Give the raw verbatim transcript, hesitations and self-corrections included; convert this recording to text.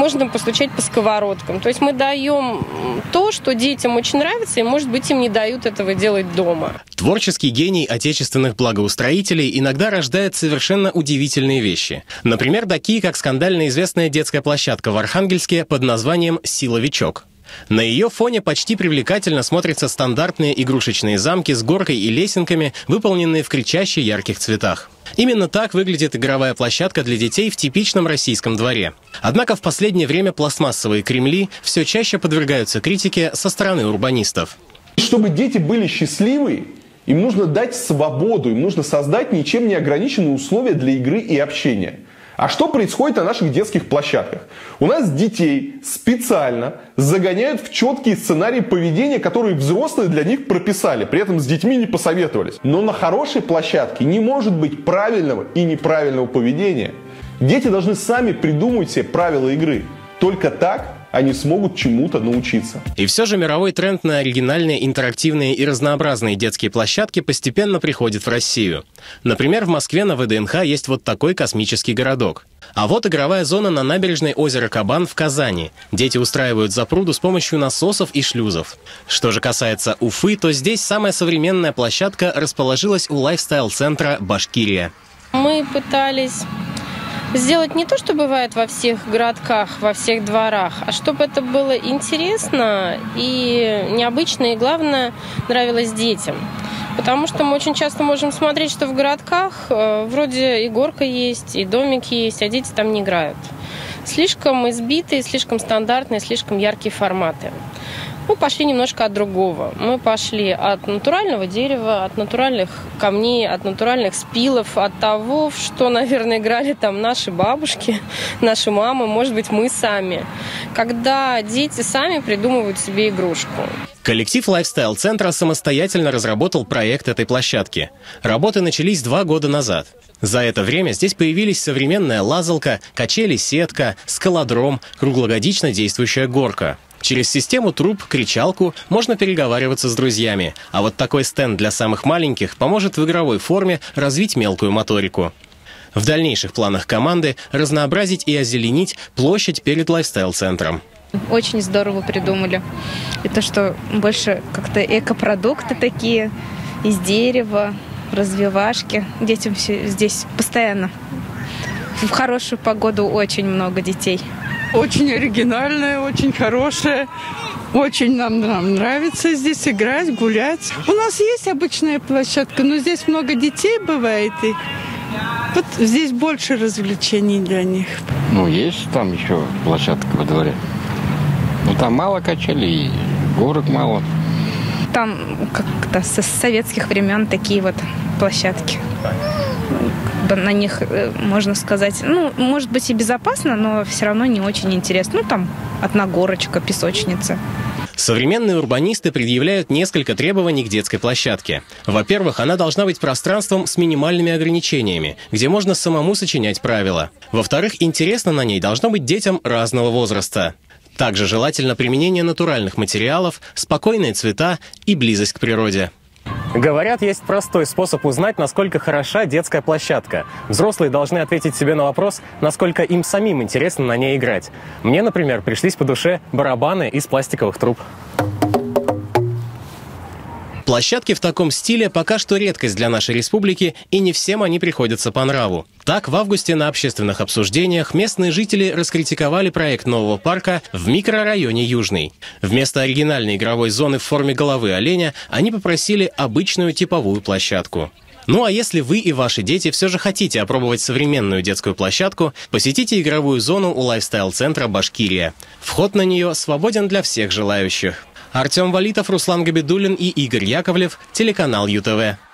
можно постучать по сковородкам. То есть мы даем то, что детям очень нравится, и, может быть, им не дают этого делать дома. Творческий гений отечественных благоустроителей иногда рождает совершенно удивительные вещи. Например, такие, как скандально известная детская площадка в Архангельске под названием «Силовичок». На ее фоне почти привлекательно смотрятся стандартные игрушечные замки с горкой и лесенками, выполненные в кричаще ярких цветах. Именно так выглядит игровая площадка для детей в типичном российском дворе. Однако в последнее время пластмассовые кремли все чаще подвергаются критике со стороны урбанистов. Чтобы дети были счастливы, им нужно дать свободу, им нужно создать ничем не ограниченные условия для игры и общения. А что происходит на наших детских площадках? У нас детей специально загоняют в четкие сценарии поведения, которые взрослые для них прописали, при этом с детьми не посоветовались. Но на хорошей площадке не может быть правильного и неправильного поведения. Дети должны сами придумывать себе правила игры. Только так они смогут чему-то научиться. И все же мировой тренд на оригинальные, интерактивные и разнообразные детские площадки постепенно приходит в Россию. Например, в Москве на вэ дэ эн ха есть вот такой космический городок. А вот игровая зона на набережной озера Кабан в Казани. Дети устраивают запруду с помощью насосов и шлюзов. Что же касается Уфы, то здесь самая современная площадка расположилась у лайфстайл-центра «Башкирия». Мы пытались сделать не то, что бывает во всех городках, во всех дворах, а чтобы это было интересно и необычно, и, главное, нравилось детям. Потому что мы очень часто можем смотреть, что в городках э, вроде и горка есть, и домик есть, а дети там не играют. Слишком избитые, слишком стандартные, слишком яркие форматы. Мы пошли немножко от другого. Мы пошли от натурального дерева, от натуральных камней, от натуральных спилов, от того, в что, наверное, играли там наши бабушки, наши мамы, может быть, мы сами. Когда дети сами придумывают себе игрушку. Коллектив лайфстайл-центра самостоятельно разработал проект этой площадки. Работы начались два года назад. За это время здесь появились современная лазалка, качели-сетка, скалодром, круглогодично действующая горка. Через систему труб, кричалку можно переговариваться с друзьями. А вот такой стенд для самых маленьких поможет в игровой форме развить мелкую моторику. В дальнейших планах команды разнообразить и озеленить площадь перед лайфстайл-центром. Очень здорово придумали. И то, что больше как-то экопродукты такие, из дерева, развивашки. Детям все здесь постоянно. В хорошую погоду очень много детей. Очень оригинальная, очень хорошая. Очень нам, нам нравится здесь играть, гулять. У нас есть обычная площадка, но здесь много детей бывает. И вот здесь больше развлечений для них. Ну, есть там еще площадка во дворе. Но там мало качелей, горок мало. Там как-то со советских времен такие вот площадки. На них, можно сказать, ну, может быть и безопасно, но все равно не очень интересно. Ну, там одна горочка, песочница. Современные урбанисты предъявляют несколько требований к детской площадке. Во-первых, она должна быть пространством с минимальными ограничениями, где можно самому сочинять правила. Во-вторых, интересно на ней должно быть детям разного возраста. Также желательно применение натуральных материалов, спокойные цвета и близость к природе. Говорят, есть простой способ узнать, насколько хороша детская площадка. Взрослые должны ответить себе на вопрос, насколько им самим интересно на ней играть. Мне, например, пришлись по душе барабаны из пластиковых труб. Площадки в таком стиле пока что редкость для нашей республики, и не всем они приходятся по нраву. Так, в августе на общественных обсуждениях местные жители раскритиковали проект нового парка в микрорайоне Южный. Вместо оригинальной игровой зоны в форме головы оленя они попросили обычную типовую площадку. Ну а если вы и ваши дети все же хотите опробовать современную детскую площадку, посетите игровую зону у лайфстайл-центра «Башкирия». Вход на нее свободен для всех желающих. Артем Валитов, Руслан Габидуллин и Игорь Яковлев, телеканал ю тэ вэ.